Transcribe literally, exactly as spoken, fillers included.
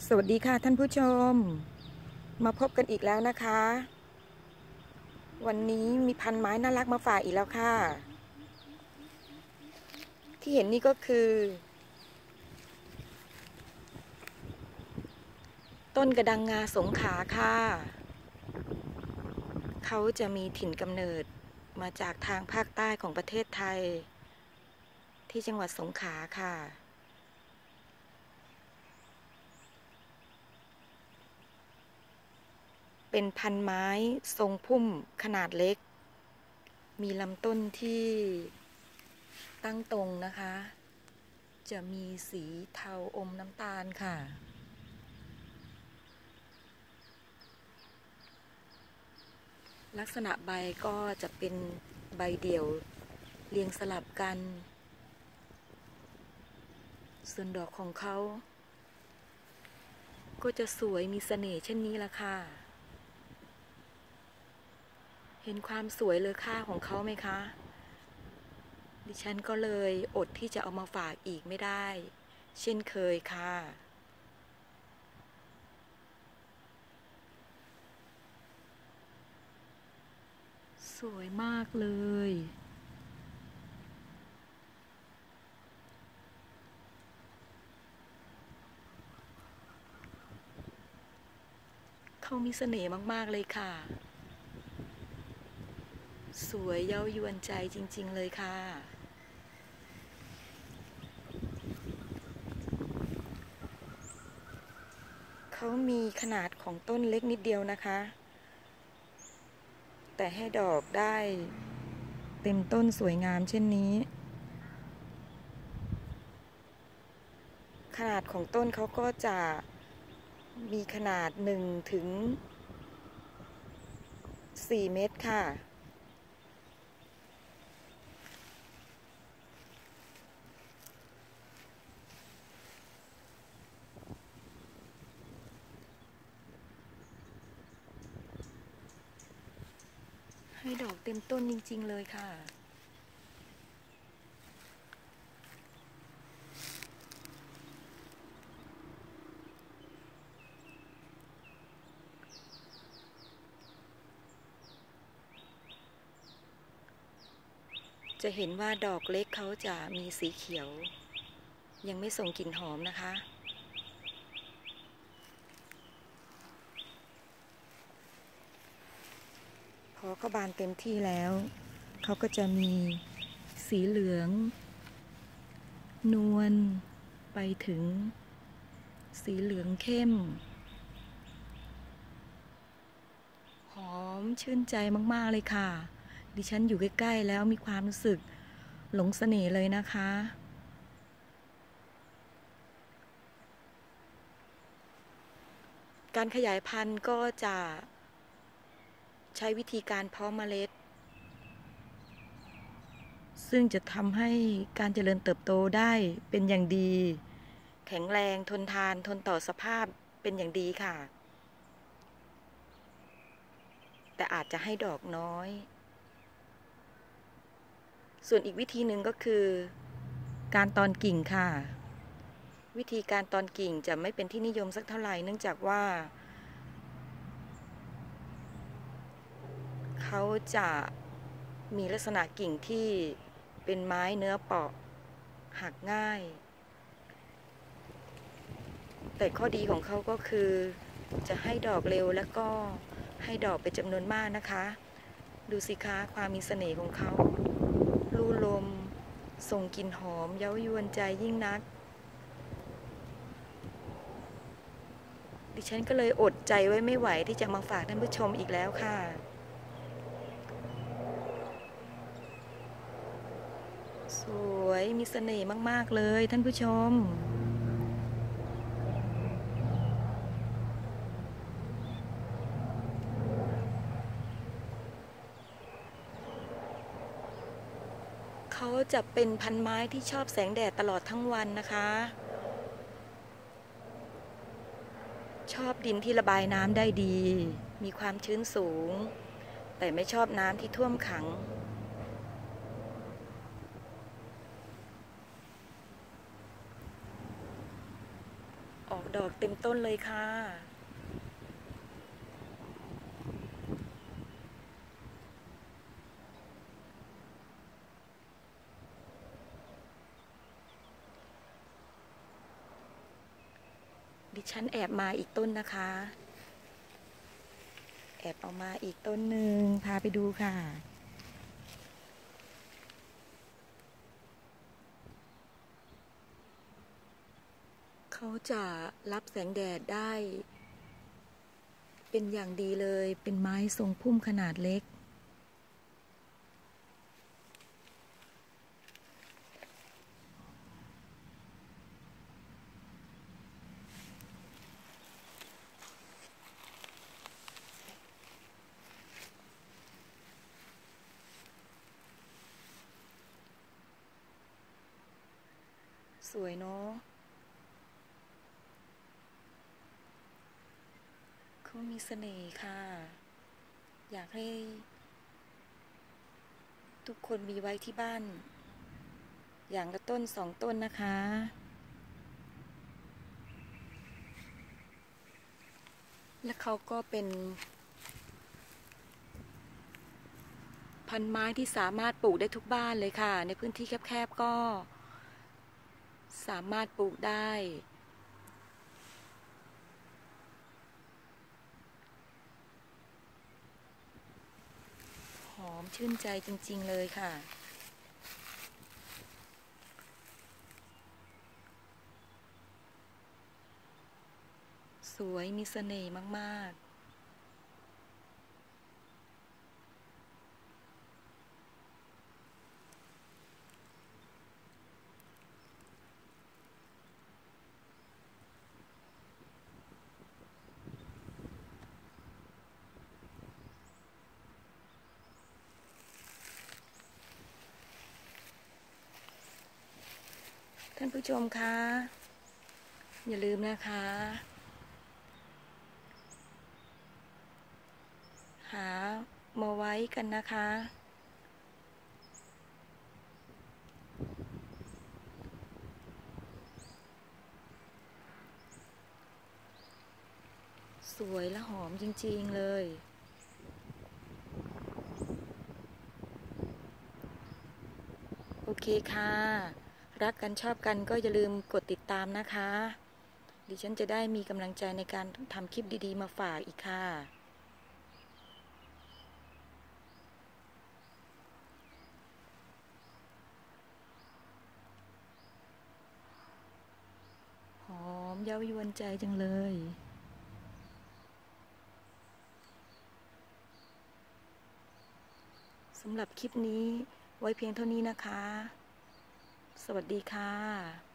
สวัสดีค่ะท่านผู้ชมมาพบกันอีกแล้วนะคะวันนี้มีพันไม้น่ารักมาฝากอีกแล้วค่ะที่เห็นนี่ก็คือต้นกระดังงาสงขลาค่ะเขาจะมีถิ่นกำเนิดมาจากทางภาคใต้ของประเทศไทยที่จังหวัดสงขลาค่ะเป็นพันไม้ทรงพุ่มขนาดเล็กมีลำต้นที่ตั้งตรงนะคะจะมีสีเทาอมน้ำตาลค่ะลักษณะใบก็จะเป็นใบเดี่ยวเรียงสลับกันส่วนดอกของเขาก็จะสวยมีเสน่ห์เช่นนี้ละค่ะเห็นความสวยเลอค่าของเขาไหมคะดิฉันก็เลยอดที่จะเอามาฝากอีกไม่ได้เช่นเคยค่ะสวยมากเลยเขามีเสน่ห์มากๆเลยค่ะสวยเย้ายวนใจจริงๆเลยค่ะเขามีขนาดของต้นเล็กนิดเดียวนะคะแต่ให้ดอกได้เต็มต้นสวยงามเช่นนี้ขนาดของต้นเขาก็จะมีขนาดหนึ่งถึงสี่เมตรค่ะให้ดอกเต็มต้นจริงๆเลยค่ะจะเห็นว่าดอกเล็กเขาจะมีสีเขียวยังไม่ส่งกลิ่นหอมนะคะพอเขาบานเต็มที่แล้วเขาก็จะมีสีเหลืองนวลไปถึงสีเหลืองเข้มหอมชื่นใจมากๆเลยค่ะดิฉันอยู่ใกล้ๆแล้วมีความรู้สึกหลงเสน่ห์เลยนะคะการขยายพันธุ์ก็จะใช้วิธีการเพาะเมล็ดซึ่งจะทำให้การเจริญเติบโตได้เป็นอย่างดีแข็งแรงทนทานทนต่อสภาพเป็นอย่างดีค่ะแต่อาจจะให้ดอกน้อยส่วนอีกวิธีหนึ่งก็คือการตอนกิ่งค่ะวิธีการตอนกิ่งจะไม่เป็นที่นิยมสักเท่าไหร่เนื่องจากว่าเขาจะมีลักษณะกิ่งที่เป็นไม้เนื้อเปราะหักง่ายแต่ข้อดีของเขาก็คือจะให้ดอกเร็วแล้วก็ให้ดอกเป็นจำนวนมากนะคะดูสิคะความมีเสน่ห์ของเขาลู่ลมส่งกลิ่นหอมเย้ายวนใจยิ่งนักดิฉันก็เลยอดใจไว้ไม่ไหวที่จะมาฝากท่านผู้ชมอีกแล้วค่ะสวยมีเสน่ห์มากๆเลยท่านผู้ชมเขาจะเป็นพันไม้ที่ชอบแสงแดดตลอดทั้งวันนะคะชอบดินที่ระบายน้ำได้ดีมีความชื้นสูงแต่ไม่ชอบน้ำที่ท่วมขังออกดอกเต็มต้นเลยค่ะดิฉันแอบมาอีกต้นนะคะแอบเอามาอีกต้นหนึ่งพาไปดูค่ะเขาจะรับแสงแดดได้เป็นอย่างดีเลยเป็นไม้ทรงพุ่มขนาดเล็กสวยเนาะเขามีเสน่ห์ค่ะอยากให้ทุกคนมีไว้ที่บ้านอย่างละต้นสองต้นนะคะและเขาก็เป็นพันไม้ที่สามารถปลูกได้ทุกบ้านเลยค่ะในพื้นที่แคบๆก็สามารถปลูกได้หอมชื่นใจจริงๆเลยค่ะสวยมีเสน่ห์มากๆท่านผู้ชมคะอย่าลืมนะคะหามาไว้กันนะคะสวยและหอมจริงๆเลยโอเคค่ะรักกันชอบกันก็อย่าลืมกดติดตามนะคะดิฉันจะได้มีกำลังใจในการทำคลิปดีๆมาฝากอีกค่ะหอมเย้ายวนใจจังเลยสำหรับคลิปนี้ไว้เพียงเท่านี้นะคะสวัสดีค่ะ